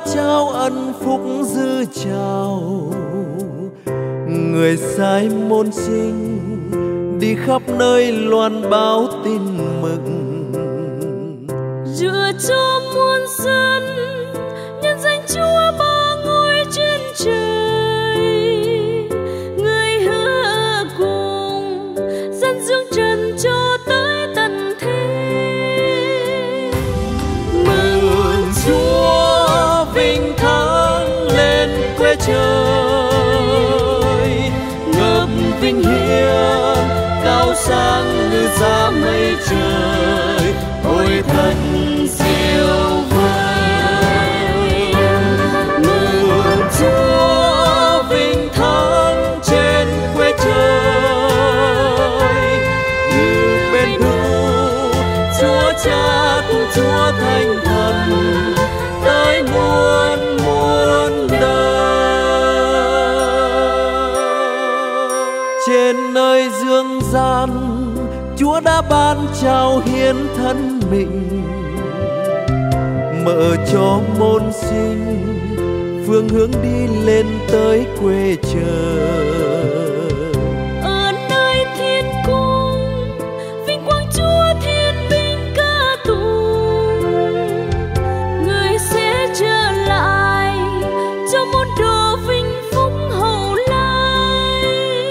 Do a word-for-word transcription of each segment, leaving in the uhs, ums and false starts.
trao ân phúc dư trào. Người sai môn sinh đi khắp nơi loan báo tin mừng, dựa cho muôn dân nhân danh Chúa ba ngôi trên trời. Người hứa cùng dân dương trần cho tới tận thế. Mừng Chúa vinh thắng lên quê trời, ngập vinh hiên cao sang như giá mây trời. Ôi thật siêu vời, mừng Chúa vinh thắng trên quê trời. Như bên hữu Chúa Cha cùng Chúa Thánh Thần tới muôn muôn đời. Trên nơi dương gian Chúa đã ban trao hiến thân mình, mở cho môn sinh phương hướng đi lên tới quê trời. Ở nơi thiên cung vinh quang Chúa thiên binh ca tụng, người sẽ trở lại cho một đồ vinh phúc hậu lai.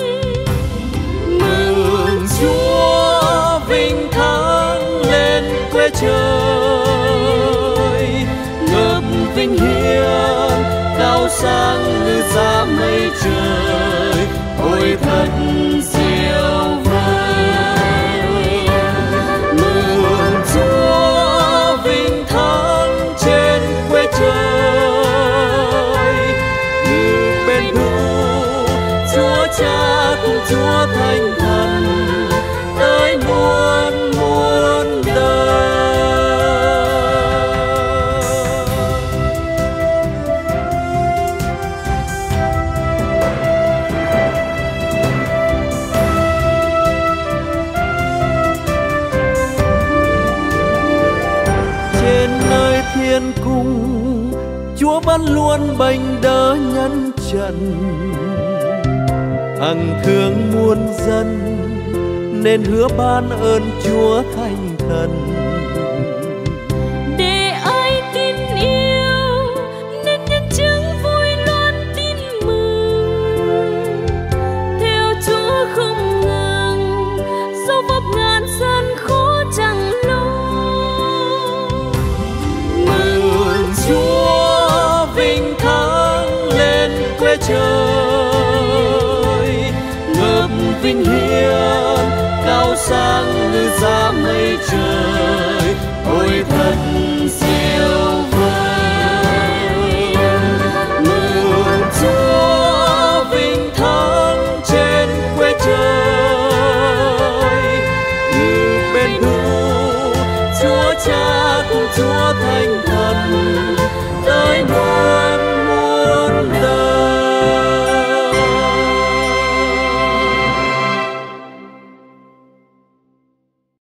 Mừng Chúa vinh thắng lên quê trời, ngập vinh hiên cao sang như giá mây trời. Ôi thật siêu vời, mừng Chúa vinh thắng trên quê trời. Như bên hữu Chúa Cha cùng Chúa Thánh Thần tới muôn muôn đời. Trên nơi thiên cung Chúa vẫn luôn bênh đỡ nhân trần, hằng thương muôn dân nên hứa ban ơn Chúa Thánh Thần. Để ai tin yêu nên nhân chứng vui loan tin mừng, theo Chúa không ngừng dẫu vấp ngàn gian khó chẳng lo. Mừng Chúa vinh thắng lên quê trời, ngập vinh hiên cao sang như giá mây trời. Ôi thật siêu vời, mừng Chúa vinh thắng trên quê trời. Như bên hữu Chúa Cha cùng Chúa Thánh Thần tới